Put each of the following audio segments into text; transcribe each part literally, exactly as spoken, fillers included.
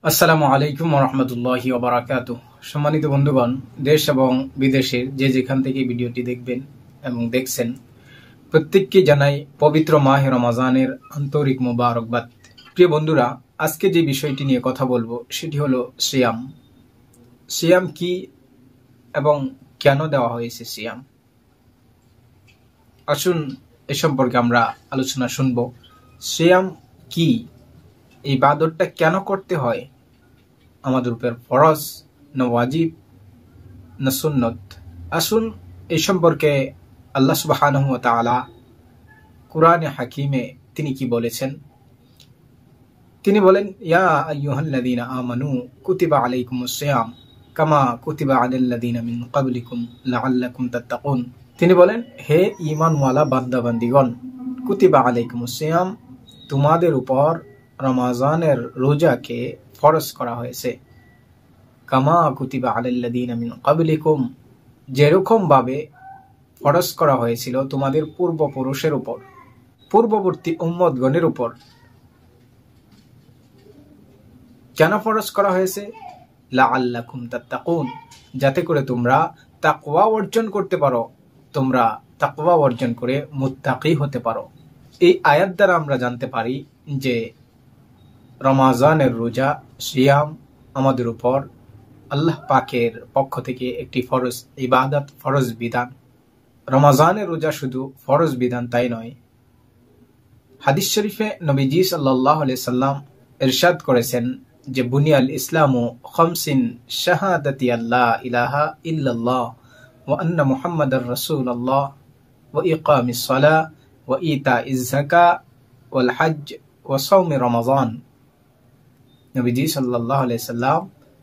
আসসালামু আলাইকুম ওয়া রাহমাতুল্লাহি ওয়া বারাকাতুহু। সম্মানিত বন্ধুগণ, দেশ এবং বিদেশের যে যেখান থেকে ভিডিওটি দেখবেন এবং দেখছেন, প্রত্যেককে জানাই পবিত্র মাহে রমজানের আন্তরিক মোবারকবাদ। প্রিয় বন্ধুরা, আজকে যে বিষয়টি নিয়ে কথা বলবো সেটি হলো সিয়াম। সিয়াম কি এবং কেন দেওয়া হয়েছে সিয়াম? আসুন এ সম্পর্কে আমরা আলোচনা শুনব। সিয়াম কি, এই ইবাদতটা কেন করতে হয়, আমাদের উপর ফরজ না ওয়াজিব না সুন্নত? আসুন এই সম্পর্কে আল্লাহ সুবহানাহু ওয়া তাআলা কুরআনে হাকিমে তিনি কি বলেছেন। তিনি বলেন, ইয়া আইয়ুহাল্লাযীনা আমানু কুতিবা আলাইকুমুস সিয়াম কামা কুতিবা আলাল্লাযীনা মিন ক্বাবলিকুম লাআল্লাকুম তাত্তাকুন। তিনি বলেন, হে ঈমানওয়ালা বান্দা বান্দীগণ, কুতিবা আলাইকুমুস সিয়াম, তোমাদের উপর রমজানের রোজাকে ফরজ করা হয়েছে। কামা কুতিবা আলাল্লাযীনা মিন ক্বাবলিকুম, যেরকম ভাবে ফরজ করা হয়েছিল তোমাদের পূর্বপুরুষের উপর, পূর্ববর্তী উম্মতগণের উপর। কেন ফরজ করা হয়েছে? লাআল্লাকুম তাত্তাকুন, যাতে করে তোমরা তাকওয়া অর্জন করতে পারো, তোমরা তাকওয়া অর্জন করে মুত্তাকি হতে পারো। এই আয়াত দ্বারা আমরা জানতে পারি যে রমজানের রোজা, সিয়াম আমাদের উপর আল্লাহ পাকের পক্ষ থেকে একটি ফরজ ইবাদত, ফরজ বিধান। রমজানের রোজা শুধু ফরজ বিধান তাই নয়, হাদিস শরীফে নবীজি সাল্লাল্লাহু আলাইহি সাল্লাম ইরশাদ করেছেন যে বুনিয়াল ইসলামু খামসিন শাহাদাতি আল্লা ইলাহা ইল্লাল্লাহ ওয়া আন্না মুহাম্মাদার রাসূলুল্লাহ ওয়া ইকামিস সালাহ ওয়া ইতাইজ যাকাত ওয়াল হজ্জ ওয়া সাওমি রমাযান। নবীজি সাল্লাল্লাহু আলাইহি সাল্লাম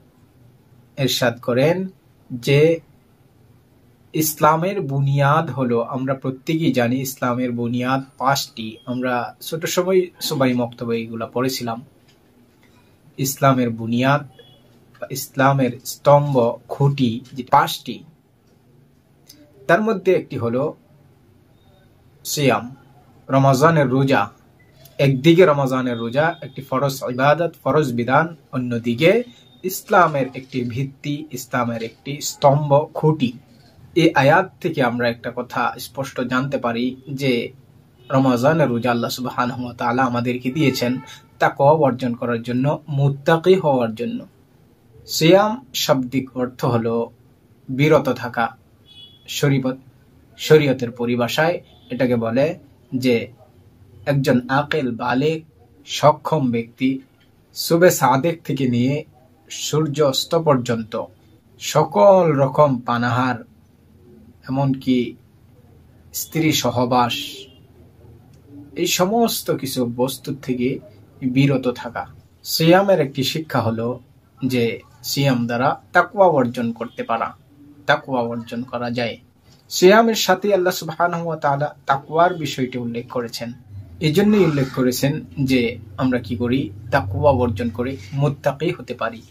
ইরশাদ করেন যে ইসলামের বুনিয়াদ হলো, আমরা প্রত্যেকেই জানি ইসলামের বুনিয়াদ পাঁচটি। আমরা ছোট সময় সবাই মক্তবে এগুলা পড়েছিলাম। ইসলামের বুনিয়াদ, ইসলামের স্তম্ভ, খুঁটি যে পাঁচটি, তার মধ্যে একটি হলো সিয়াম, রমজানের রোজা। একদিকে রমজানের রোজা একটি ফরজ ইবাদত, ফরজ বিধান, অন্যদিকে ইসলামের একটি ভিত্তি, ইসলামের একটি স্তম্ভ, খুঁটি। এই আয়াত থেকে আমরা একটা কথা স্পষ্ট জানতে পারি যে রমজানের রোজা আল্লাহ সুবহানাহু ওয়া তাআলা আমাদেরকে দিয়েছেন তাকওয়া অর্জন করার জন্য, মুত্তাকি হওয়ার জন্য। সিয়াম শাব্দিক অর্থ হলো বিরত থাকা। শরীয়ত শরীয়তের পরিভাষায় এটাকে বলে যে একজন আকিল, বালিগ, সক্ষম ব্যক্তি সুবে সাদেক থেকে নিয়ে সূর্য অস্ত পর্যন্ত সকল রকম পানাহার, এমনকি স্ত্রী সহবাস, এই সমস্ত কিছু বস্তু থেকে বিরত থাকা। সিয়ামের একটি শিক্ষা হলো যে সিয়াম দ্বারা তাকওয়া অর্জন করতে পারা, তাকওয়া অর্জন করা যায়। সিয়ামের সাথে আল্লাহ সুবহানাহু ওয়া তাআলা তাকওয়ার বিষয়টি উল্লেখ করেছেন। এই জন্যই উল্লেখ করেছেন যে আমরা কি করি, তাকওয়া অর্জন করে মুত্তাকি হতে পারি।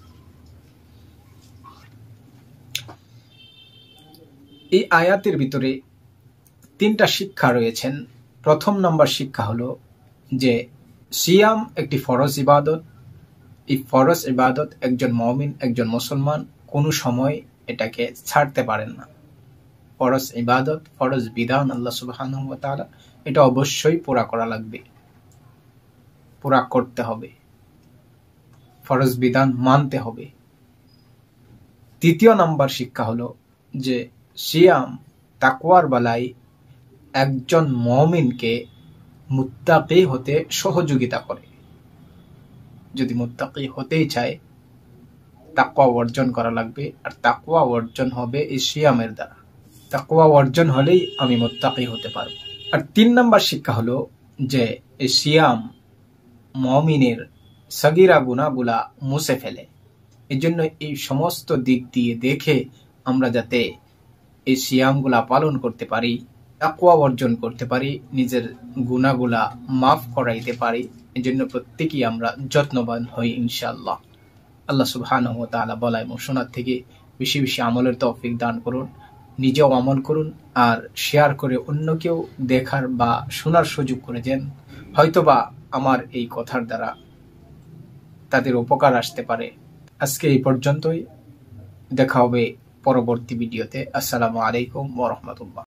এই আয়াতের ভিতরে তিনটা শিক্ষা রয়েছেন। প্রথম নম্বর শিক্ষা হলো যে সিয়াম একটি ফরজ ইবাদত। এই ফরজ ইবাদত একজন মুমিন, একজন মুসলমান কোনো সময় এটাকে ছাড়তে পারেন না। ফরজ ইবাদত, ফরজ বিধান আল্লাহ সুবহানাহু ওয়া তাআলা, এটা অবশ্যই পুরা করা লাগবে, পুরা করতে হবে, ফরজ বিধান মানতে হবে। তৃতীয় নাম্বার শিক্ষা হলো যে সিয়াম তাকওয়ার বেলায় একজন মুমিনকে মুত্তাকি হতে সহযোগিতা করে। যদি মুত্তাকি হতেই চায়, তাকওয়া অর্জন করা লাগবে, আর তাকওয়া অর্জন হবে এই সিয়ামের দ্বারা। তাকওয়া অর্জন হলেই আমি মুত্তাকি হতে পারবো। আর তিন নাম্বার শিক্ষা হলো যে এই সিয়াম মুমিনের সগীরা গুনাহগুলা মুছে ফেলে। এই জন্য এই সমস্ত দিক দিয়ে দেখে আমরা যাতে এই সিয়ামগুলা পালন করতে পারি, তাকওয়া অর্জন করতে পারি, নিজের গুনাহগুলা মাফ করাইতে পারি, এই জন্য প্রত্যেকেই আমরা যত্নবান হই ইনশাআল্লাহ। আল্লাহ সুবহানাহু ওয়া তাআলা বলা এবং শোনার থেকে বেশি বেশি আমলের তৌফিক দান করুন। নিজেও আমল করুন আর শেয়ার করে অন্যকেও দেখার বা শোনার সুযোগ করে দেন। হয়তোবা আমার এই কথার দ্বারা তাদের উপকার আসতে পারে। আজকে এই পর্যন্তই, দেখা হবে পরবর্তী ভিডিওতে। আসসালামু আলাইকুম ওয়া রাহমাতুল্লাহ।